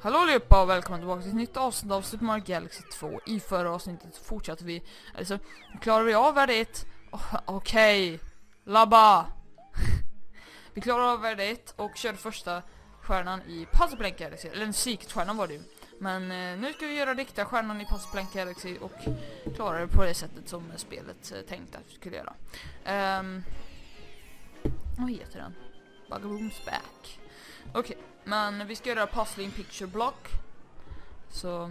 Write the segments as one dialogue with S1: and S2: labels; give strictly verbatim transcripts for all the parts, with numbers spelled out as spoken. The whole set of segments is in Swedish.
S1: Hallå allihopa och välkommen tillbaka till ett nytt avsnitt av Super Mario Galaxy två. I förra avsnittet fortsatte vi, alltså klarar vi av värde ett. Oh, Okej, okay. Labba. Vi klarar av värde ett och körde första stjärnan i Puzzle Blank Galaxy. Eller en Secret-stjärna var det ju. Men eh, nu ska vi göra riktiga stjärnan i Puzzle Blank Galaxy och klara det på det sättet som spelet eh, tänkte att vi skulle göra. Um, vad heter den? Bugabooms Back. Okej. Okay. Men vi ska göra puzzling picture block. Så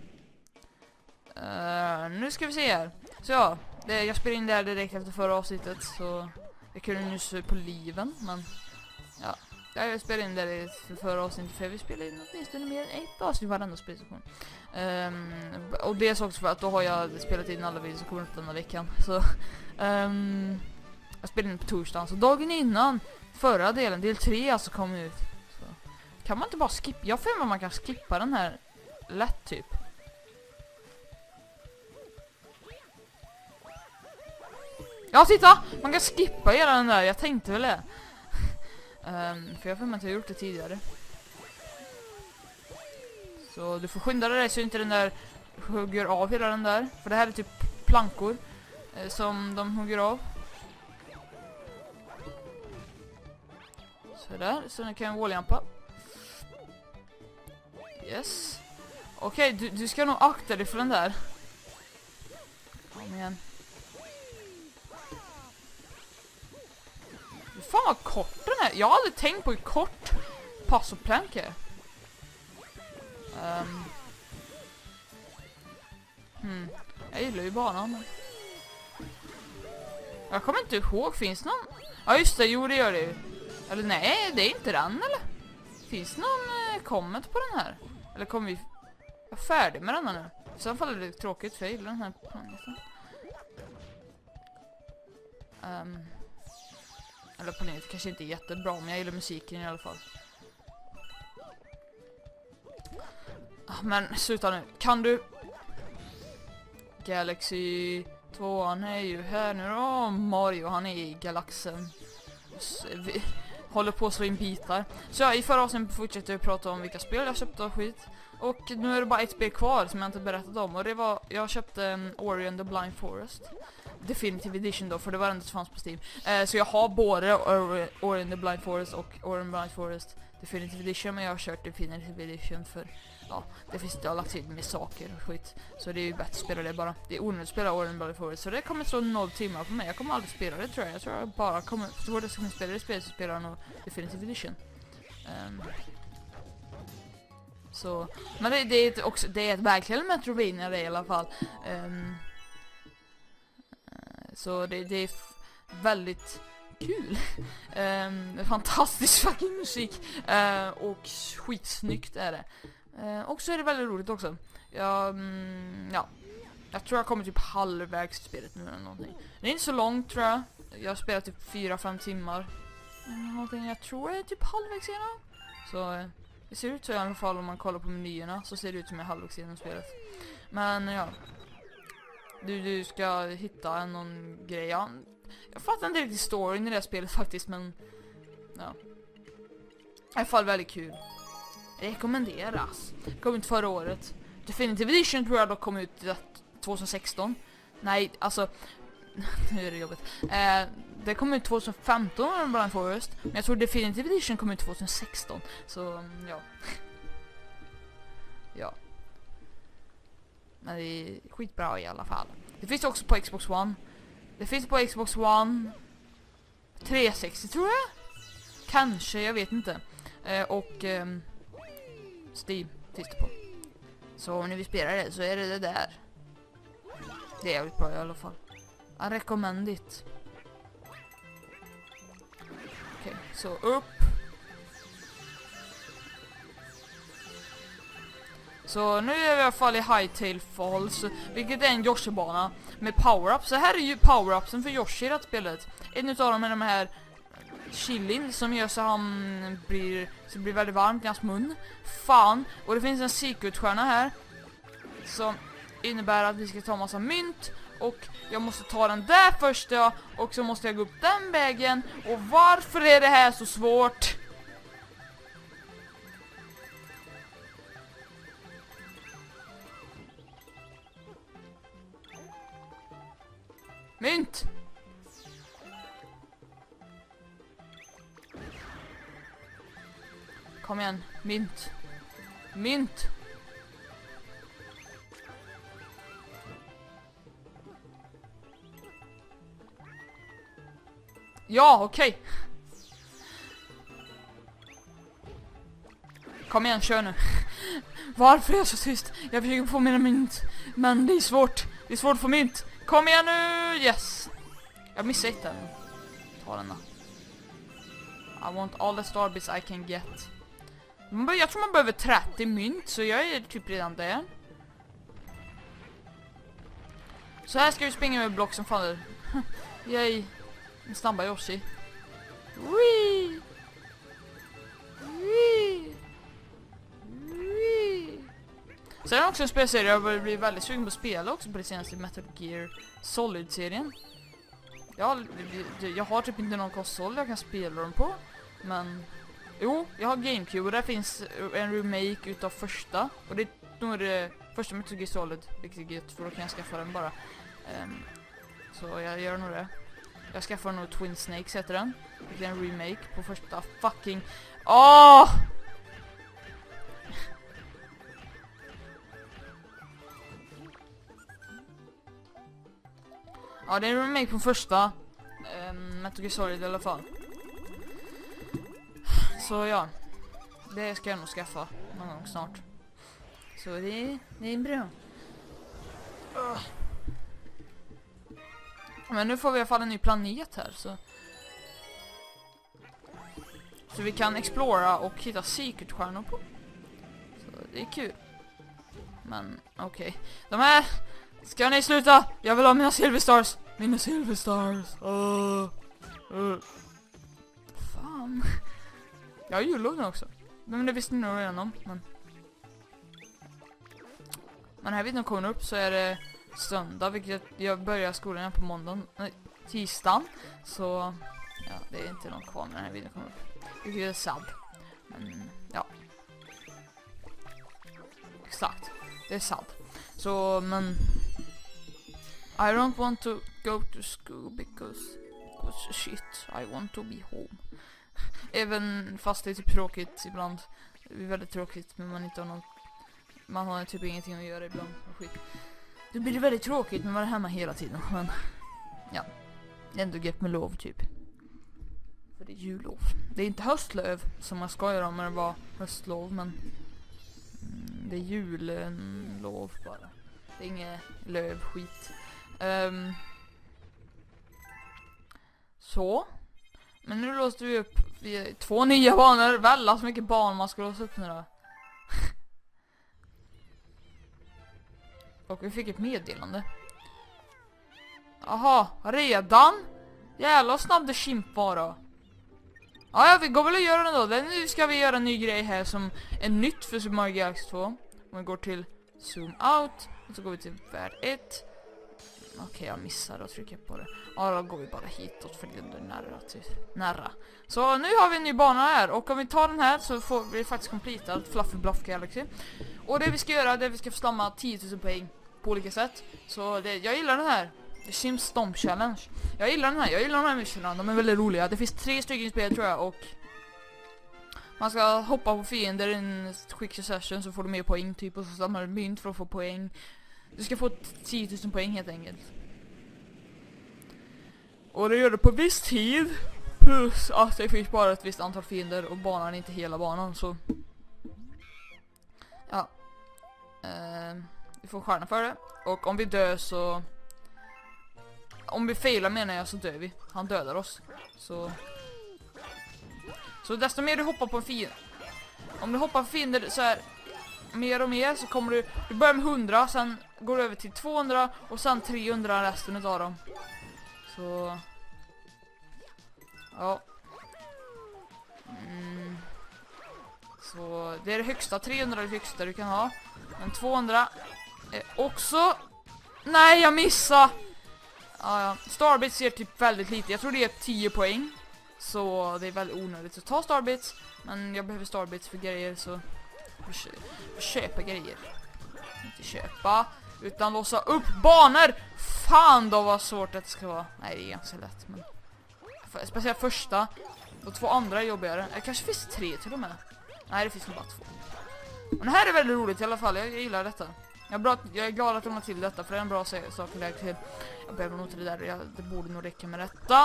S1: uh, nu ska vi se här. Så ja, det, jag spelade in det här direkt efter förra avsnittet. Så jag kunde nyss på liven. Men ja, jag spelade in det för förra avsnittet. För vi spelade in åtminstone mer än ett avsnitt varenda spelstation. um, Och det är så också för att då har jag spelat in alla videos som kommer ut den här veckan. Så um, jag spelade in på torsdagen. Så dagen innan förra delen, del tre alltså, kom ut. Kan man inte bara skippa? Jag får vad man kan skippa den här lätt typ. Ja, titta! Man kan skippa hela den där. Jag tänkte väl det. um, För jag får inte ha gjort det tidigare. Så du får skynda dig så inte den där hugger av hela den där. För det här är typ plankor eh, som de hugger av. Så där, så nu kan jag wallljumpa. Yes. Okej, okay, du, du ska nog akta dig för den där. Kom igen. Fan vad kort den är. Jag har aldrig tänkt på hur kort pass och plank är. Um. Hmm. Jag gillar ju banan. Jag kommer inte ihåg, finns det någon? Ja just det, jo det gör det ju. Eller nej, det är inte den eller? Finns det någon eh, comment på den här? Eller kommer vi vara färdig med den här nu? I så fall är det tråkigt för jag gillar den här planeten. Um, eller planet kanske inte är jättebra, men jag gillar musiken i alla fall. Ah, men sluta nu. Kan du... Galaxy två, han är ju här nu då. Mario, han är i galaxen. Vi håller på att slå in bitar. Så ja, i förra avsnittet fortsätter jag prata om vilka spel jag köpte och skit. Och nu är det bara ett spel kvar som jag inte berättat om. Och det var, jag köpte um, Ori and the Blind Forest Definitive Edition då, för det var den som fanns på Steam. uh, Så jag har både Ori, Ori and the Blind Forest och Ori and the Blind Forest Definitive Edition. Men jag har kört Definitive Edition för ja, det finns inte, jag har lagt till med saker och skit. Så det är ju bättre att spela det bara. Det är onödigt att spela Ori and the Blind Forest. Så det kommer stå noll timmar på mig. Jag kommer aldrig spela det tror jag. Jag tror jag bara kommer, så det ska spela det spelet så spelar jag nog Definitive Edition. um, Så, men det, det är ett, också, det är ett verkligen Metroidvania det i alla fall. um, Så det, det är väldigt kul. um, Fantastisk fucking musik. uh, Och skitsnyggt är det. uh, Och så är det väldigt roligt också. Ja, um, ja. Jag tror jag kommer typ halvvägs till spelet nu eller någonting. Det är inte så långt tror jag. Jag har spelat typ fyra fem timmar. Någonting jag tror är typ halvvägs igenom. Så uh, det ser ut så i alla fall om man kollar på menyerna. Så ser det ut som jag är halvvägs igenom spelet. Men ja, Du, du ska hitta någon grej. Ja, jag fattar inte riktigt storyn i det här spelet faktiskt, men ja. I alla fall väldigt kul. Rekommenderas. Kom ut förra året. Definitive Edition tror jag då kom ut tjugo sexton. Nej, alltså nu är det jobbigt. Eh, det kom ut tjugo femton Blind Forest, men jag tror Definitive Edition kom ut tjugo sexton. Så ja. Ja. Men det är skitbra i alla fall. Det finns också på Xbox One. Det finns på Xbox One trehundrasextio tror jag. Kanske, jag vet inte. eh, Och eh, Steam finns det på. Så om ni vill spela det så är det det där. Det är jävligt bra i alla fall. Jag rekommenderar det. Okej, så upp. Så nu är vi i alla fall i Hightail Falls, vilket är en Yoshi-bana med power-ups. Så här är ju power-upsen för Yoshi i det här spelet. En utav dem är de här chilin som gör så han blir, så det blir väldigt varmt i hans mun. Fan. Och det finns en secret-stjärna här som innebär att vi ska ta en massa mynt. Och jag måste ta den där först ja, och så måste jag gå upp den vägen. Och varför är det här så svårt? Mynt! Kom igen, mynt. Mynt! Ja, okej. Okay. Kom igen, kör nu. Varför är jag så tyst? Jag försöker få mina mynt. Men det är svårt. Det är svårt att få mynt. Kom igen nu! Yes! Jag missade ett där. Ta den då. I want all the starbits I can get. Jag tror man behöver trettio mynt. Så jag är typ redan där. Så här ska vi springa med block som faller. Yay! En snabba Yoshi. Wee! Wee! Wee! Så är det också en spelserie jag börjar bli väldigt sugen på att spela också på det senaste Metal Gear Solid-serien. Jag, jag har typ inte någon konsol jag kan spela dem på. Men jo, jag har GameCube och där finns en remake utav första. Och det är nog det första Metal Gear Solid, vilket är gött för då kan jag skaffa den bara. Um, så jag gör nog det. Jag skaffar nog Twin Snakes heter den. Det är en remake på första fucking... Åh! Ja, det är en remake på första um, Metal Gear Solid i alla fall. Så ja, det ska jag nog skaffa någon gång snart. Så det, det är bra. Uh. Men nu får vi i alla fall en ny planet här så Så vi kan explora och hitta secret-stjärnor på. Så det är kul. Men okej okay. De här, ska ni sluta? Jag vill ha mina silver stars. Mina silver stars. uh. Uh. Fan. Jag har jullådan också. Men det visste ni nog redan om. Men, men här vid de kommer upp så är det söndag, vilket jag börjar skolan på måndagen, nej, tisdagen. Så ja, det är inte någon kvar när den här videon kommer upp. Vilket är sad. Men ja. Exakt. Det är sad. Så men I don't want to go to school because, because shit, I want to be home. Även fast det är typ tråkigt ibland. Det är väldigt tråkigt men man inte har någon, man har typ ingenting att göra ibland och skit. Det blir väldigt tråkigt men man är hemma hela tiden. Men ja, ändå gett med lov typ. För det är jullov. Det är inte höstlöv som man ska göra om det var höstlov, men mm, det är jullov bara. Det är inget lövskit. Um, så. Men nu låste vi upp vi, två nya banor. Välla så mycket barn man ska låsa upp nu då. Och vi fick ett meddelande. Aha, redan? Jävlar snabb det chimp var då. Ja, ja, vi går väl och göra det då. Nu ska vi göra en ny grej här som är nytt för Super Mario Galaxy två. Om vi går till zoom out och så går vi till värld ett. Okej, okay, jag missade att trycka på det. Ja, då går vi bara hitåt för det är nära till nära. Så nu har vi en ny bana här och om vi tar den här så får vi faktiskt completat Fluffy Bluff Galaxy. Och det vi ska göra det är att vi ska få stamma tio tusen poäng på olika sätt. Så det, jag gillar den här. The Sims Stomp Challenge. Jag gillar den här. Jag gillar de här missionerna. De är väldigt roliga. Det finns tre stycken spel tror jag och man ska hoppa på fiender i en quick session så får du mer poäng typ och så stammar du mynt för att få poäng. Du ska få tio tusen poäng helt enkelt. Och det gör du på viss tid. Plus att det finns bara ett visst antal fiender och banan är inte hela banan så ja. Uh, vi får stjärna för det. Och om vi dör så om vi failar menar jag så dör vi. Han dödar oss. Så Så desto mer du hoppar på en fiende. Om du hoppar på fiender så här mer och mer så kommer du du börjar med hundra, sen går du över till tvåhundra och sen trehundra resten av dem. Så ja. Mm. Så det är det högsta, trehundra är det högsta du kan ha. Men tvåhundra är också. Nej, jag missade. Ja, ja. Starbits ger typ väldigt lite. Jag tror det är tio poäng. Så det är väldigt onödigt att ta Starbits. Men jag behöver Starbits för grejer så för köpa grejer. Inte köpa utan låsa upp banor. Fan då vad svårt det ska vara. Nej, det är ganska lätt. Men... Speciellt första. Och två andra är jobbigare. Det kanske finns tre till och med. Nej, det finns nog bara två. Men det här är väldigt roligt i alla fall. Jag, jag gillar detta. Jag är, bra, jag är glad att de har till detta. För det är en bra sak att lägga till. Jag behöver nog till det där. Jag, det borde nog räcka med detta.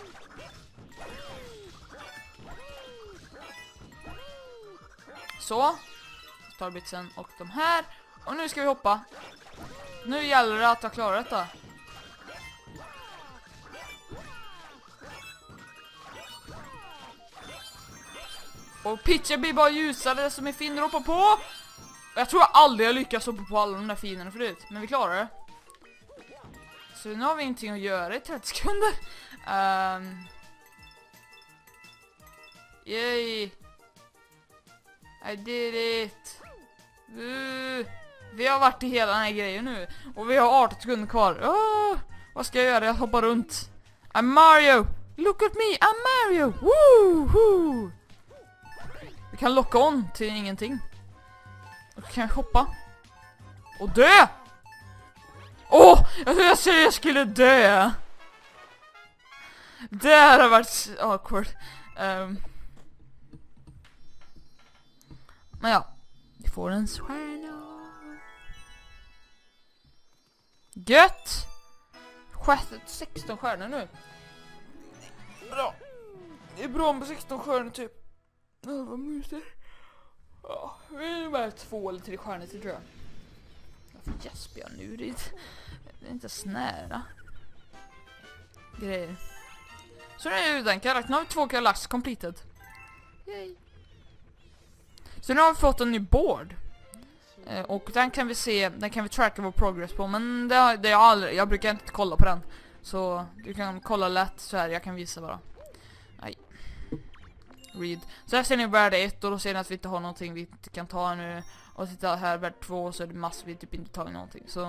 S1: Så. Starbitsen och de här. Och nu ska vi hoppa. Nu gäller det att jag klarar detta. Och pitchen blir bara ljusare som är fin hoppa på. Jag tror jag aldrig har lyckats hoppa på alla de där finerna förut. Men vi klarar det. Så nu har vi ingenting att göra i trettio sekunder. Um, yay. I did it. Uh, vi har varit i hela den här grejen nu. Och vi har arton sekunder kvar. Oh, vad ska jag göra? Jag hoppar runt. I'm Mario. Look at me, I'm Mario. Woohoo. Vi kan locka on till ingenting. Och kan jag hoppa. Och dö! Åh! Oh, jag tror jag säger jag skulle dö. Det här har varit awkward. Um. Men ja. Vi får en stjärna. Gött! Sjätte, sexton stjärnor nu. Bra. Det är bra med sexton stjärnor typ. Åh, vad mysigt. Ja, vi är bara två eller tre stjärnor till tror jag. Varför gäspar jag nu? Det är, det är inte snära grejer. Så nu är det den karaktären. Nu har vi två karaktärer completed. Yay. Så nu har vi fått en ny board. Eh, och den kan vi se, den kan vi tracka vår progress på. Men det, har, det jag aldrig, jag brukar inte kolla på den. Så du kan kolla lätt så här, jag kan visa bara. Nej. Read. Så här ser ni värde ett och då ser ni att vi inte har någonting vi inte kan ta nu. Och titta här värde två så är det massor vi typ inte tagit någonting. Så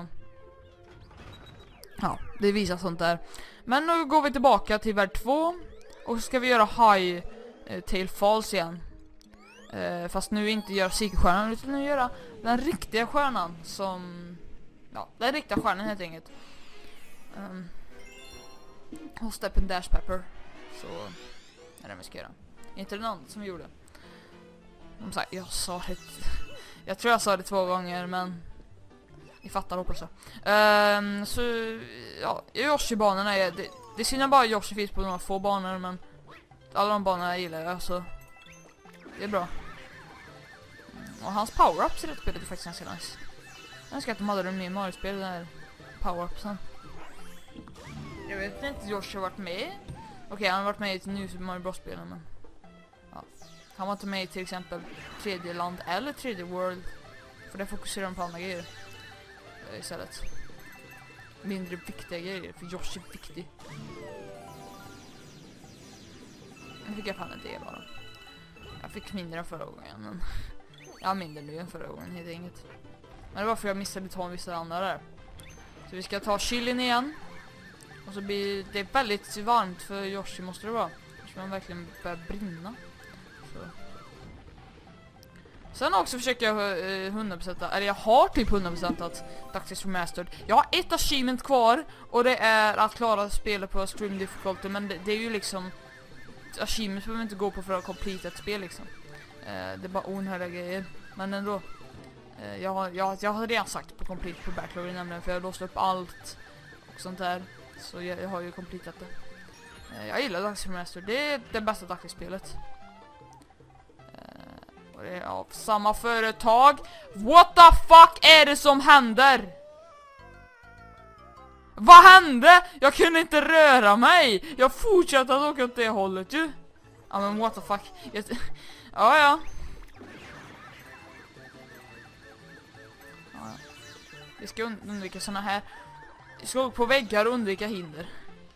S1: ja, det visar sånt där. Men nu går vi tillbaka till värde två. Och så ska vi göra high eh, tail falls igen. Eh, fast nu inte göra psykstjärnan utan nu göra den riktiga stjärnan som... Ja, den riktiga stjärnan helt enkelt. Um, och Step and Dash Pepper. Så är det vi ska göra. Inte den andra som vi gjorde. Som sagt, jag sa det... Jag tror jag sa det två gånger, men... Ni fattar, hoppas jag. Um, så, ja, Yoshi-banorna är... Det, det syns bara Yoshi finns på några få banor, men... Alla de banorna gillar jag, så... Det är bra. Och hans power-ups i det spelet är faktiskt ganska nice. Jag önskar att de hade dem i Mario-spel, den här power-upsen. Jag vet inte, Yoshi har varit med. Okej, okay, han har varit med i ett New Super Mario Bros-spelen, men... Ja. Han var inte med i till exempel tredje land eller tredje world. För det fokuserar de på andra grejer. Istället. Mindre viktiga grejer, för Yoshi är viktig. Nu fick jag fan en del bara. Jag fick mindre än förra gången, men... Jag har mindre nu än förra gången, helt enkelt. Men det var för jag missade ta en vissa andra där. Så vi ska ta chilin igen. Och så blir det väldigt varmt för Yoshi måste det vara. Så man verkligen börjar brinna. Så. Sen också försöker jag eh, hundra procent, eller jag har typ hundra procent att Darkseid Remastered. Jag har ett achievement kvar och det är att klara spelet på Extreme Difficulty, men det, det är ju liksom achievements behöver inte gå på för att complete ett spel liksom. Eh, det är bara onödiga grejer, men ändå. Eh, jag, har, jag, jag har redan sagt på complete på backlog nämligen, för jag har låst upp allt och sånt där. Så jag, jag har ju completat det. Eh, jag gillar Darkseid Remastered, det är det bästa Darkseid-spelet. Och det är av samma företag. What the fuck är det som händer? Vad hände? Jag kunde inte röra mig. Jag fortsatte att åka åt det hållet ju. Ja men what the fuck. Jag... Ja ja. Ja, vi ska undvika såna här. Vi ska på väggar och undvika hinder.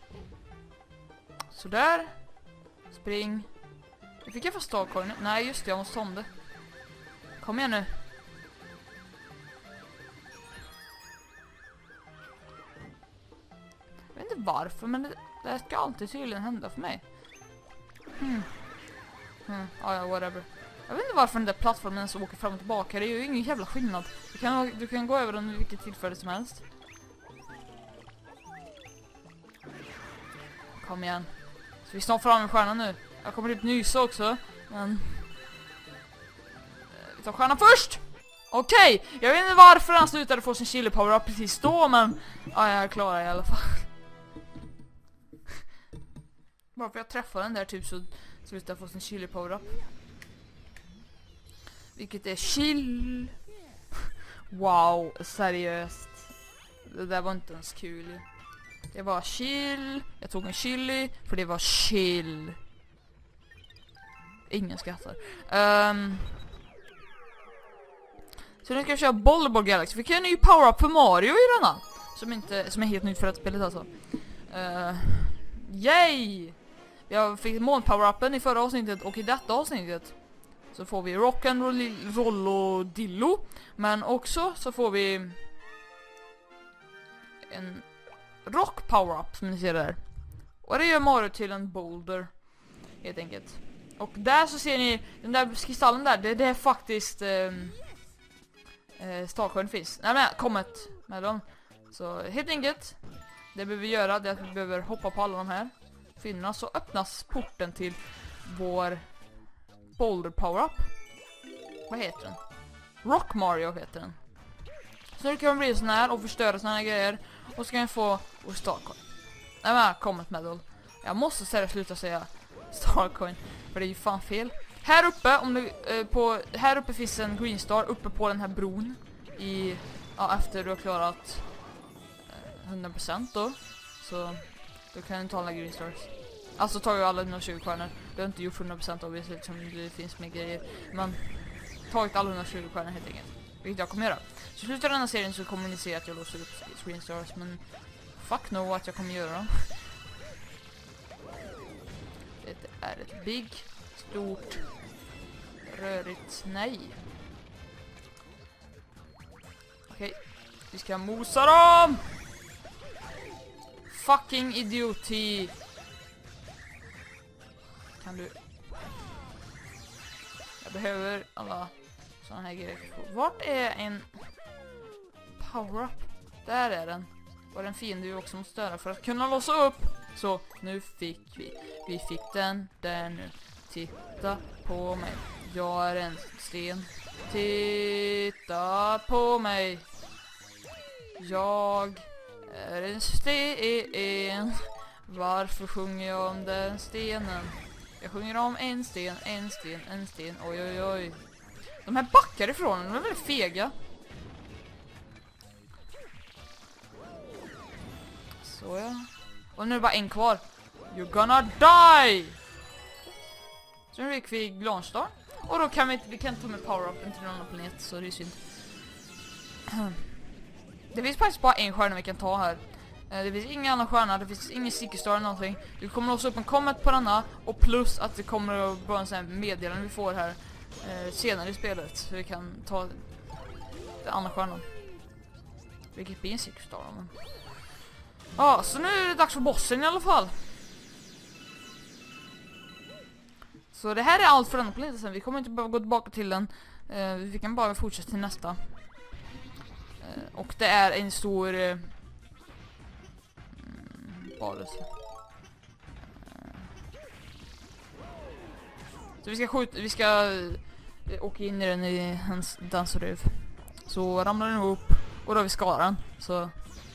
S1: Så där. Spring. Nu fick jag fast starcoin. Nej just det, jag måste ta om det. Kom igen nu. Jag vet inte varför, men det, det ska alltid tydligen hända för mig. Hmm. Hmm. Ah, ja, whatever. Jag vet inte varför den där plattformen som åker fram och tillbaka. Det är ju ingen jävla skillnad. Du kan, du kan gå över den vid vilket tillfälle som helst. Kom igen. Så vi snart fram med stjärnan nu. Jag kommer typ nysa också. Men... Vi tar stjärnan först! Okej, okay. Jag vet inte varför han slutade få sin chili power up precis då, men... Ja, jag klarar i alla fall. Bara för jag träffade den där typ så slutade jag få sin chili power up. Vilket är chill. Wow, seriöst. Det där var inte ens kul. Det var chill. Jag tog en chili för det var chill. Ingen skrattar. Um, så nu ska vi köra Volleyball Galaxy. Vi kan göra en ny power-up för Mario i denna. Som, inte, som är helt nytt för att spelet alltså. Uh, yay! Jag fick mån-power-upen i förra avsnittet och i detta avsnittet så får vi Rock and Rollo Dillo. Men också så får vi en rock power-up som ni ser där. Och det gör Mario till en boulder helt enkelt. Och där så ser ni den där kristallen där, det, det är faktiskt eh, eh, Starsjön finns. Nej men kommit med dem. Så helt enkelt det behöver vi göra, det är att vi behöver hoppa på alla de här finna, så öppnas porten till vår boulder power-up. Vad heter den? Rock Mario heter den. Så nu kan vi bli sån här och förstöra såna här grejer. Och så kan vi få vår Starcoin. Nej men, comment medal. Jag måste säga sluta säga Starcoin. För det är ju fan fel. Här uppe, om du, eh, på, här uppe finns en green star uppe på den här bron. I, ja, efter du har klarat eh, hundra procent då. Så då kan du ta alla green stars. Alltså tar ju alla dina tjugo stjärnor. Du har inte gjort hundra procent av det som det finns med grejer. Men tagit alla hundratjugo stjärnor helt enkelt. Vilket jag kommer göra. Så slutar den här serien så kommer ni se att jag låser upp screen stars. Men fuck no att jag kommer göra dem. Det är ett big, stort, rörigt nej. Okej, okay. Vi ska mosa dem! Fucking idioti! Kan du... Jag behöver alla såna här grejer. Vart är en power-up? Där är den. Och den fiende vi också måste störa för att kunna låsa upp. Så, nu fick vi. Vi fick den där nu. Titta på mig. Jag är en sten. Titta på mig. Jag är en sten. Varför sjunger jag om den stenen? Jag sjunger om en sten, en sten, en sten. Oj, oj, oj. De här backar ifrån, de är väldigt fega. Så ja. Och nu är det bara en kvar. You're gonna die! Så nu fick vi Glanstar. Och då kan vi, vi kan ta med power-upen till en annan planet, så det är synd. Det finns faktiskt bara en stjärna vi kan ta här. Det finns ingen annan stjärna, det finns ingen Sticky-star eller någonting. Vi kommer låsa upp en comment på denna. Och plus att det kommer att vara en sån här meddelande vi får här eh, senare i spelet. Så vi kan ta den andra stjärnan. Vilket blir en Sticky-star. Men... Ja, så nu är det dags för bossen i alla fall. Så det här är allt för denna planeten. Vi kommer inte behöva gå tillbaka till den. eh, Vi kan bara fortsätta till nästa. eh, Och det är en stor... Eh, Så vi ska skjuta, vi ska åka in i den i hans dansruv. Så ramlar den upp och då har vi skaran. Så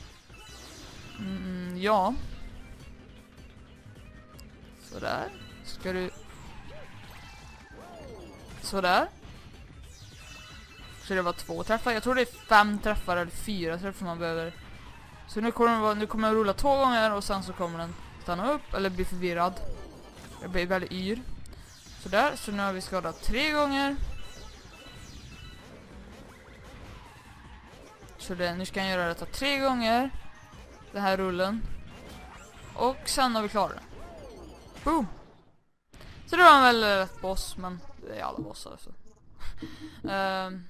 S1: mm, ja. Så där ska du. Så där. Så det var två träffar. Jag tror det är fem träffar eller fyra träffar man behöver. Så nu kommer, den vara, nu kommer jag rulla två gånger och sen så kommer den stanna upp eller bli förvirrad. Jag blir väldigt yr. Så där, så nu har vi skadat tre gånger. Så det, nu ska jag göra detta tre gånger. Den här rullen. Och sen har vi klarat den. Boom! Så det var en väl rätt boss, men det är alla bossar så. um.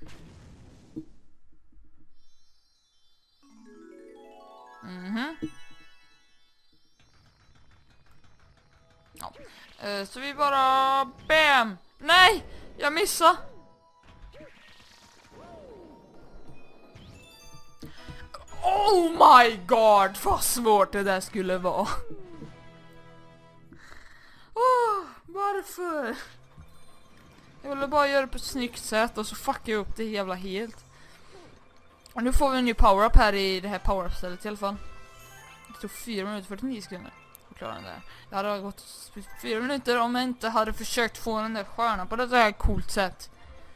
S1: Mhm. Ja. Uh, så vi bara... Bam! Nej! Jag missade! Oh my god! Vad svårt det där skulle vara. Varför? Jag ville bara göra det på ett snyggt sätt och så fuckar jag upp det jävla helt. Och nu får vi en ny power-up här i det här power-up-stället i alla fall. Det tog fyra minuter och fyrtionio sekunder att klara den där. Det hade gått fyra minuter om jag inte hade försökt få den där stjärnan på det där coolt sätt.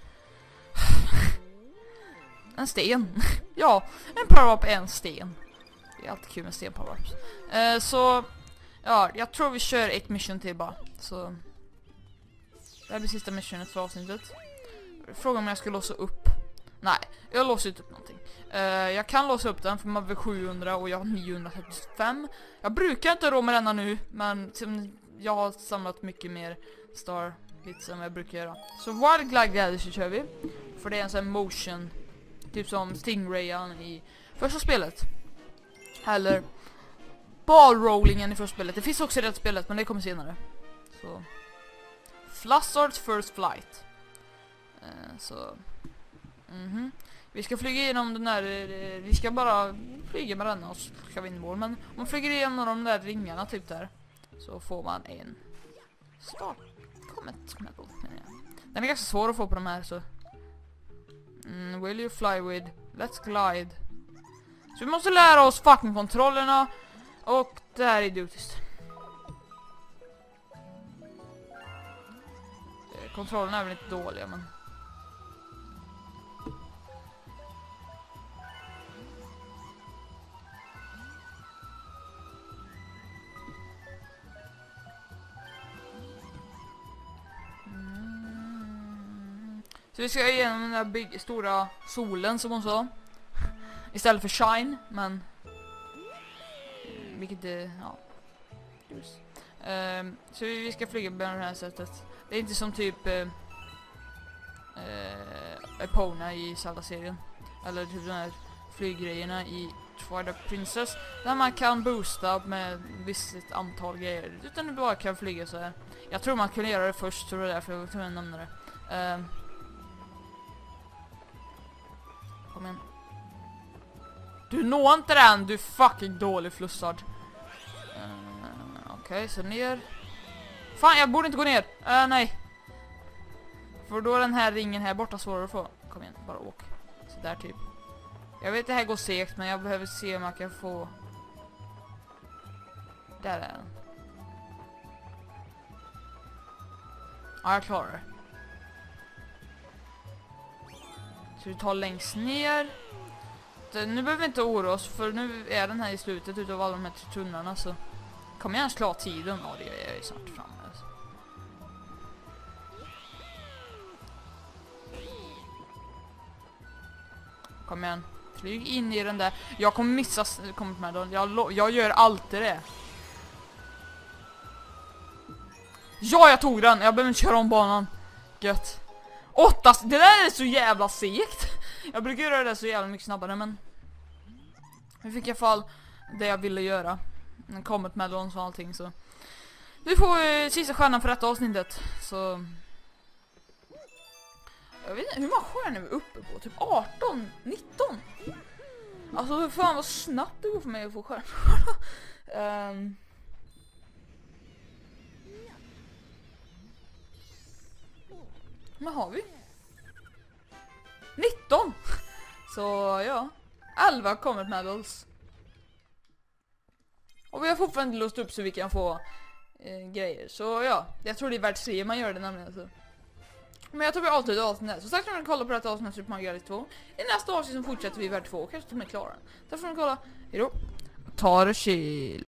S1: En sten. Ja, en power-up är en sten. Det är alltid kul med sten power-ups. Eh, så, ja, jag tror vi kör ett mission till bara. Så, det här blir sista missionet för avsnittet. Frågan om jag ska låsa upp. Nej, jag låser inte upp någonting. Uh, jag kan låsa upp den för man har sjuhundra och jag har niohundratrettiofem. Jag brukar inte rå med denna nu, men jag har samlat mycket mer star bits än vad jag brukar göra. Så Wild Glide Glider så kör vi. För det är en sån här motion, typ som Stingrayan i första spelet. Eller ballrollingen i första spelet. Det finns också i det spelet, men det kommer senare. Så Fluzzard's First Flight. Uh, så Mhm. Vi ska flyga igenom den där, vi ska bara flyga med den och så ska vi in i mål. Men om man flyger igenom de där ringarna typ där, så får man en start comet medal. Den är ganska svår att få på de här så. Mm, will you fly with? Let's glide. Så vi måste lära oss fucking kontrollerna. Och det här är idiotiskt. Kontrollerna är väl inte dåliga, men så vi ska igenom den där big, stora solen som hon sa. Istället för shine, men vilket det, ja. Just. Um, så vi, vi ska flyga på det här sättet. Det är inte som typ uh, uh, Epona i Zelda-serien. Eller typ de här flyggrejerna i Twilight Princess. Där man kan boosta med visst antal grejer. Utan du bara kan flyga så här. Jag tror man kunde göra det först, så det är därför jag tror jag nämner det. Um, Kom igen. Du når inte den, du fucking dålig flussard. Uh, Okej, okay, så ner. Fan, jag borde inte gå ner. Uh, nej. För då är den här ringen här borta svårare att få. Kom igen, bara åk. Så där typ. Jag vet det här går segt, men jag behöver se om jag kan få. Där är den. Ja, jag klarar det. Så vi tar längst ner. Nu behöver vi inte oroa oss, för nu är den här i slutet utav alla de här tunnlarna, så kommer jag ens klara tiden. Ja, det är jag snart framme. Alltså. Kom igen. Flyg in i den där. Jag kommer missa kommer med den. Jag, jag gör alltid det. Ja, jag tog den. Jag behöver inte köra om banan. Gött. Åtta, det där är så jävla segt. Jag brukar göra det så jävla mycket snabbare, men vi fick i alla fall det jag ville göra. Den kommit med låns och allting, så vi får eh, sista stjärnan för detta avsnittet. Så jag vet inte, hur många stjärnor är vi uppe på? Typ arton, nitton. Alltså hur fan vad snabbt det går för mig att få stjärnor. um. Vad har vi? nitton! Så ja, elva comment medals. Och vi har fortfarande låst upp så vi kan få eh, grejer. Så ja, jag tror det är värt tre man gör det nämligen så. Men jag tror vi avslutar avsnittet här. Så tack för att ni kollade på detta avsnitt av Super Mario Galaxy två. I nästa avsnitt som fortsätter vi i värld två och kanske till och med klara den. Tack för att ni kollade. Hejdå. Ta det chill.